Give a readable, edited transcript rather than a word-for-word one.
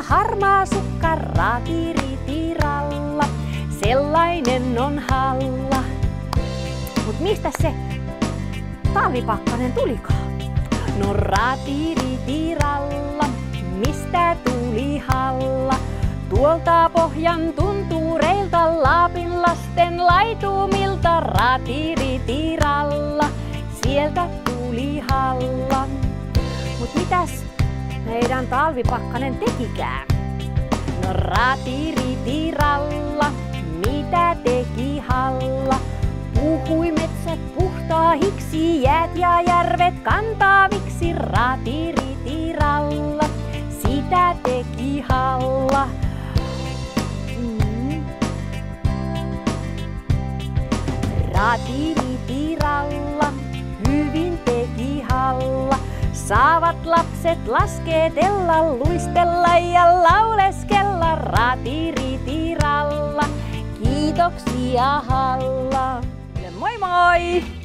harmaa sukka raatiritiralla, sellainen on Halla. Mut mistä se talvipakkanen tulikaan? No raatiritiralla, mistä tuli Halla? Tuolta pohjan tuntureilta, Lapin lasten laitumilta, raatiritiralla, sieltä tuli Halla. Mut mitäs meidän talvipakkanen tekikään? No raatiritiralla, mitä teki Halla? Puhui metsät puhtaahiksi, jäät ja järvet kantaaviksi, raatiritiralla, sitä teki Halla. Raatiritiralla, hyvin teki Halla. Saavat lapset lasketella, luistella ja lauleskella, raatiritiralla. Kiitoksia Halla. Moi moi!